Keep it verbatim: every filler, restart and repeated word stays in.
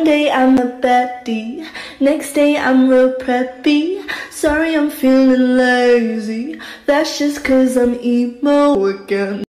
day I'm a baddie, next day I'm real preppy. Sorry I'm feeling lazy, that's just cause I'm emo again.